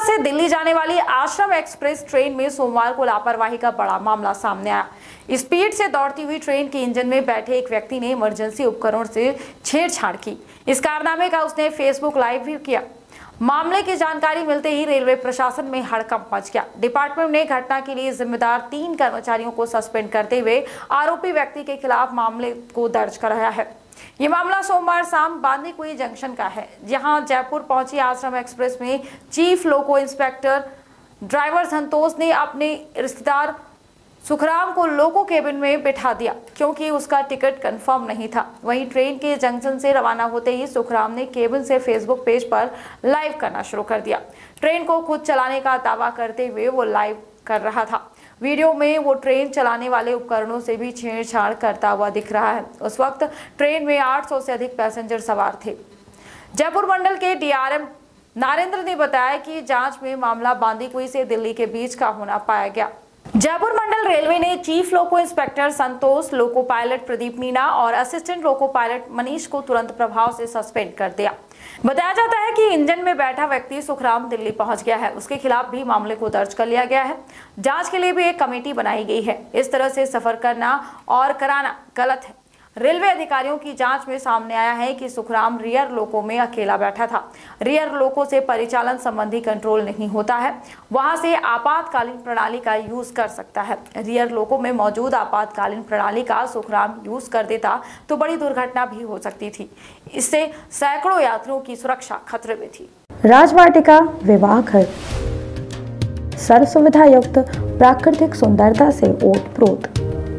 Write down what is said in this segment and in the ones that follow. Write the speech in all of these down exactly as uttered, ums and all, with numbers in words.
से दिल्ली जाने वाली आश्रम एक्सप्रेस ट्रेन में सोमवार को लापरवाही का बड़ा मामला सामने आया। स्पीड से दौड़ती हुई ट्रेन के इंजन में बैठे एक व्यक्ति ने इमरजेंसी उपकरण से छेड़छाड़ की। इस कारनामे का उसने फेसबुक लाइव भी किया। मामले की जानकारी मिलते ही रेलवे प्रशासन में हड़कंप मच गया। डिपार्टमेंट ने घटना के लिए जिम्मेदार तीन कर्मचारियों को सस्पेंड करते हुए आरोपी व्यक्ति के खिलाफ मामले को दर्ज कराया है। ये मामला सोमवार शाम बांदीकुई जंक्शन का है, जहां जयपुर पहुंची आश्रम एक्सप्रेस में chief loco inspector driver Santosh ने अपने रिश्तेदार सुखराम को लोको केबिन में बिठा दिया, क्योंकि उसका टिकट कंफर्म नहीं था। वहीं ट्रेन के जंक्शन से रवाना होते ही सुखराम ने केबिन से फेसबुक पेज पर लाइव करना शुरू कर दिया। ट्रेन को खुद चलाने का दावा करते हुए वो लाइव कर रहा था। वीडियो में वो ट्रेन चलाने वाले उपकरणों से भी छेड़छाड़ करता हुआ दिख रहा है। उस वक्त ट्रेन में आठ सौ से अधिक पैसेंजर सवार थे। जयपुर मंडल के डीआरएम नरेंद्र ने बताया कि जांच में मामला बांदीकुई से दिल्ली के बीच का होना पाया गया। जयपुर मंडल रेलवे ने chief loco inspector Santosh, loco pilot Pradeep Meena और असिस्टेंट लोको पायलट मनीष को तुरंत प्रभाव से सस्पेंड कर दिया। बताया जाता है कि इंजन में बैठा व्यक्ति सुखराम दिल्ली पहुंच गया है। उसके खिलाफ भी मामले को दर्ज कर लिया गया है। जांच के लिए भी एक कमेटी बनाई गई है। इस तरह से सफर करना और कराना गलत है। रेलवे अधिकारियों की जांच में सामने आया है कि सुखराम रियर लोको में अकेला बैठा था। रियर लोको से परिचालन संबंधी कंट्रोल नहीं होता है, वहां से आपातकालीन प्रणाली का यूज कर सकता है। रियर लोको में मौजूद आपातकालीन प्रणाली का सुखराम यूज कर देता तो बड़ी दुर्घटना भी हो सकती थी। इससे सैकड़ों यात्रियों की सुरक्षा खतरे में थी। राजवाटिका विवाह घर सर्व सुविधा युक्त प्राकृतिक सुंदरता से ओतप्रोत।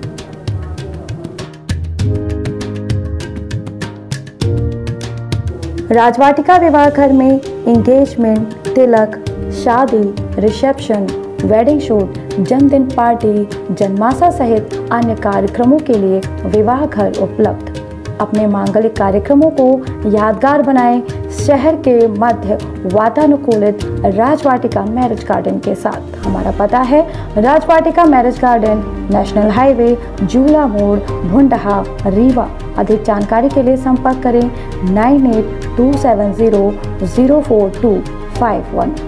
राजवाटिका विवाह घर में एंगेजमेंट, तिलक, शादी, रिसेप्शन, वेडिंग शूट, जन्मदिन पार्टी, जन्माशा सहित अन्य कार्यक्रमों के लिए विवाह घर उपलब्ध। अपने मांगलिक कार्यक्रमों को यादगार बनाएं शहर के मध्य वातानुकूलित राजवाटिका मैरिज गार्डन के साथ। हमारा पता है Rajvatika marriage garden, national highway, Jula मोड़, भुंडहा, रीवा। अधिक जानकारी के लिए संपर्क करें nine eight two seven zero zero four two five one.